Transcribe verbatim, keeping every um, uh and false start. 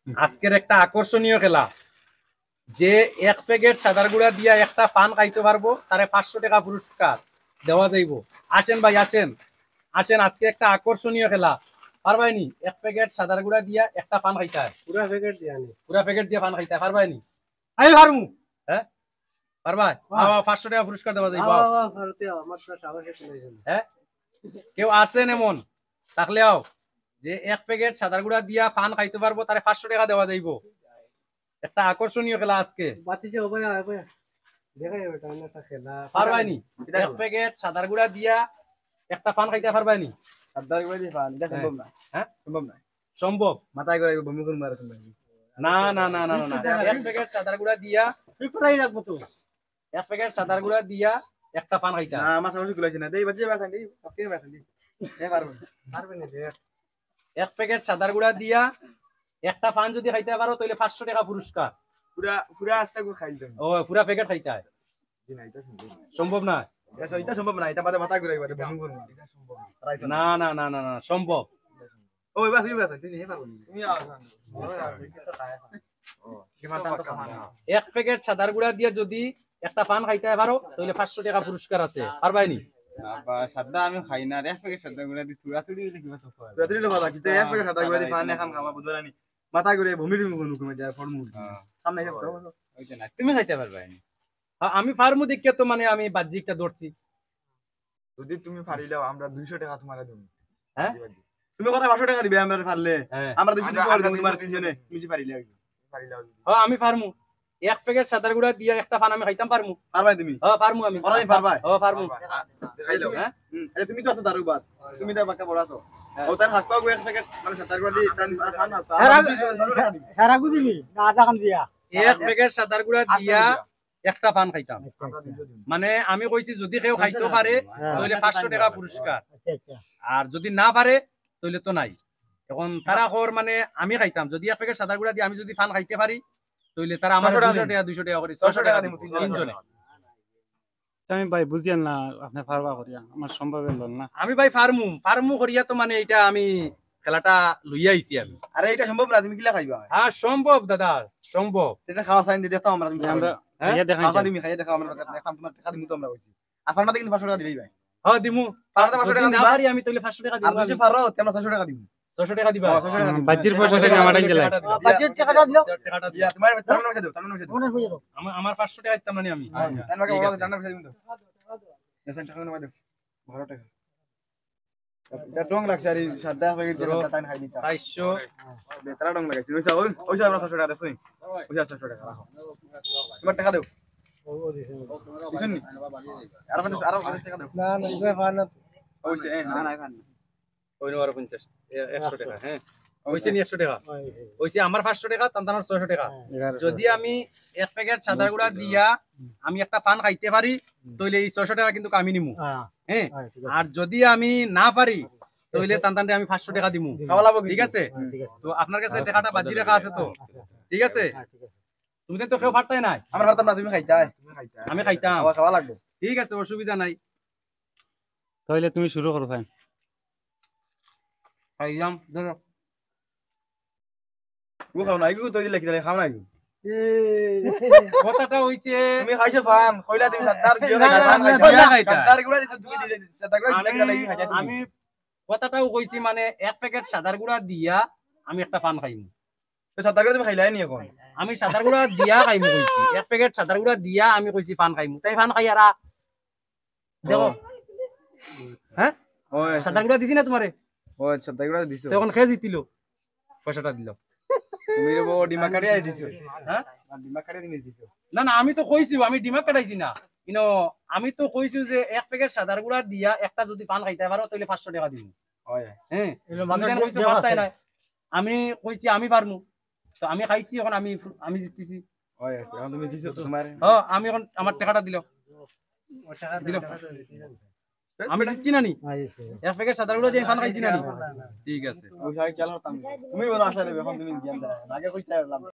আজকের একটা আকর্ষণীয় খেলা, যে এক প্যাকেট সাদার গুঁড়া দিয়া একটা পান খাইতে পারবো তারে পাঁচশো টাকা পুরস্কার দেওয়া যাইব। আসেন ভাই আসেন আসেন, আজকে একটা আকর্ষণীয় খেলা। পারবাইনি এক প্যাকেট সাদার গুঁড়া দিয়া একটা পান খাইতে হয়, পুরা প্যাকেট দিয়া নি পুরা প্যাকেট দিয়া পান খাইতে হয়, পারবাইনি? আমি পারমু। হ্যাঁ পারবাই? পাঁচশো টাকা পুরস্কার দেওয়া যাইব। হ্যাঁ কেউ আছেন এমন থাকলে আও যে এক প্যাকেট সাদার গুঁড়া দিয়া পান খাইতে পারবো তারে পাঁচশো টাকা দেওয়া যাইব। একটা আকর্ষণীয় খেলা আজকে। পারবাইনি এক প্যাকেট সাদার গুঁড়া দিয়া একটা পান খাইতে পারবাইনি? সাদার গুঁড়া দিয়ে পান এটা সম্ভব না। হ্যাঁ সম্ভব না। সম্ভব মাথায় করে বমি করুম আর সম্ভব না না না না না এক প্যাকেট সাদার গুঁড়া দিয়া তুই কোথায় রাখবো তো? এক প্যাকেট সাদার গুঁড়া দিয়া একটা পান খাইতে না আমার সমস্যা গুলাইছে না দেই বাজে বাসান দেই ওকে বাসান দেই এ পারবো পারবে না রে। এক প্যাকেট সাদার গুঁড়া দিয়া একটা পান যদি খাইতে পারো তাহলে পাঁচশো টাকা পুরস্কার। পুরা পুরা আস্তে করে খাইল তুমি। ও পুরা প্যাকেট খাইতে হয়? না এটা সম্ভব না। সম্ভব না? এটা এটা সম্ভব না। এটা বাদে মাথা ঘুরে বাদে বমি করুম। এটা সম্ভব না। না না না না না সম্ভব। ওই বাস ওই বাস তুই নিয়ে পারবো না। তুমি আও এক প্যাকেট সাদার গুঁড়া দিয়ে যদি একটা পান খাইতে পারো তাহলে পাঁচশো টাকা পুরস্কার আছে। পারবাইনি? সাদা আমি খাই না এক প্যাকেট সাদা গুঁড়া দি চুরা চুরি দিলে কি বাস হয় চুরা চুরি লো বাদা কিতে এক প্যাকেট সাদা গুঁড়া দি পান এখন খাওয়া বুঝরানি মাথা ঘুরে বমি বমি করুম কমে যায় ফর্মুল সামনে এসে ওইটা না তুমি খাইতে পারবাইনি। আমি ফার্মু দিকে তো মানে আমি বাহ্যিকটা ধরছি। যদি তুমি পারিলেও আমরা দুইশো টাকা তোমারে দেব। হ্যাঁ তুমি কথা পাঁচশো টাকা দিবে আমরা পারলে আমরা দুইশো টাকা দেব তোমার তিনজনে তুমি পারিলে পারিলেও হ্যাঁ আমি ফার্মু এক প্যাকেট সাদার গুঁড়া দিয়ে একটা পান আমি খাইতাম। পারমু? পারবাই তুমি? হ্যাঁ পারমু আমি। ওরাই পারবাই? হ্যাঁ পারমু। খাইলো হ্যাঁ আচ্ছা তুমি তো আছো দারু বাদ তুমি তো বাক্কা বড় আছো ও তার হাত পাও এক প্যাকেট মানে সাদার গুঁড়া দিয়ে টান খান না হেরা গুদিনি না আধা কাম দিয়া এক প্যাকেট সাদার গুঁড়া দিয়া একটা পান খাইতাম। মানে আমি কইছি যদি কেউ খাইতে পারে তাহলে পাঁচশো টাকা পুরস্কার, আর যদি না পারে তাহলে তো নাই। এখন তারা কর মানে আমি খাইতাম যদি এক প্যাকেট সাদার গুঁড়া দিয়ে আমি যদি পান খাইতে পারি তাহলে তারা আমার দুইশো টাকা দুইশো টাকা করে ছয়শো টাকা দিব তিনজনে। আমি ভাই বুঝিয়েন না আপনি ফারবা করিয়া আমার সম্ভব হল না। আমি ভাই ফার্মু ফার্মু করিয়া তো মানে এটা আমি খেলাটা লইয়া আইছি আমি। আরে এটা সম্ভব না তুমি কিলা খাইবা? হ্যাঁ সম্ভব দাদা সম্ভব। এটা খাওয়া সাইন দিয়ে দেখো আমরা আমরা হ্যাঁ দেখাই খাওয়া তুমি খাইয়া দেখো আমরা দেখাম তোমার টাকা দিমু তো আমরা কইছি আপনার মাঝে কিন্তু পাঁচশো টাকা দিলেই ভাই। হ্যাঁ দিমু। পারতে পাঁচশো টাকা না পারি আমি তাহলে পাঁচশো টাকা আর দিব। দুইশো পারো তেমন ছয়শো টাকা দিমু। ছয়শো টাকা দিবা? ছয়শো টাকা দিমু। বাজির পয়সা থেকে আমারটাই দিলাই। বাজেট টাকাটা দিও। টাকাটা ইয়া দিয়া তোমার টাকা নামে দাও টাকা নামে দাও আমার আমার পাঁচশো টাকা দিতাম না আমি। আমাকে বড় টাকা নামে দিমু তো এসন টাকা নামে দাও বারো টাকা এটা টং লাগছে আর সাদা প্যাকেট যেটা টাইম খাই দিতা চারশো বেতরা টং লাগাইছি ওইসা ওই ওইসা আমরা ছয়শো টাকা দেছই ওইসা ছয়শো টাকা রাখো তোমার টাকা দাও দিছুন নি আর পঞ্চাশ আর পঞ্চাশ টাকা দাও না না ইবে ফান ওইসে না না ফান ওই নো আর পঞ্চাশ একশো টাকা। হ্যাঁ ওইসে নি একশো টাকা ওইসে আমার পাঁচশো টাকা তান্তানোর ছয়শো টাকা। যদি আমি এক প্যাকেট সাদার গুঁড়া দিয়া আমি একটা পান খাইতে পারি তাহলে এই ছয়শো টাকা কিন্তু আমি নিমু। হ্যাঁ আর যদি আমি না পারি তাহলে তান্তানটা আমি পাঁচশো টাকা দিমু। ঠিক আছে তো আপনার কাছে টাকাটা বাজি রাখা আছে তো? ঠিক আছে তুমি তো কেউ পারতাই নাই। আমরা পারতাম না তুমি খাইতাই আমি খাইতাম। খাওয়া লাগবে ঠিক আছে অসুবিধা নাই। তাহলে তুমি শুরু করো ভাই। খাইলাম ধরো ও খাও নাই গো তো দিলে কি খাও নাই গো কথাটা হইছে তুমি খাইছো ফান কইলা তুমি সাদার বিয়ে খাইতা সাদার গুড়া দিতে তুমি দিলে সাদার গুড়া দিলে লাগি খাইতা আমি কথাটাও কইছি মানে এক প্যাকেট সাদার গুঁড়া দিয়া আমি একটা পান খাইমু। তো সাদার গুড়া তুমি খাইলাই নি এখন? আমি সাদার গুঁড়া দিয়া খাইমু কইছি, এক প্যাকেট সাদার গুঁড়া দিয়া আমি কইছি পান খাইমু। তাই পান খাই আর দেখো হ্যাঁ ওই সাদার গুঁড়া দিছি না তোমারে? ওই সাদার গুড়া দিছো তখন খেয়ে জিতিল পয়সাটা দিল। তুমি রে বো ডিমা কাটিয়া দিছো হ্যাঁ ডিমা কাটিয়া দিনে দিছো না না আমি তো কইছি আমি ডিমাগ কাটাইছি না ইনো আমি তো কইছি যে এক প্যাকেট সাদার গুঁড়া দিয়া একটা যদি পান খাইতে পারো তাহলে পাঁচশো টাকা দিব। হয় হ্যাঁ কইছো পারতাই না আমি কইছি আমি পারমু তো আমি খাইছি এখন আমি আমি জিতছি। হয় এখন তুমি দিছো তো তোমার হ্যাঁ আমি এখন আমার টাকাটা দিল দিল আমি জিতছি না নি এক প্যাকেট সাদার গুঁড়া দিয়ে পান খাইছি না নি। ঠিক আছে ওই সাই খেলা তুমি বড় আশা নেবে এখন তুমি জ্ঞান দাও আগে কইতে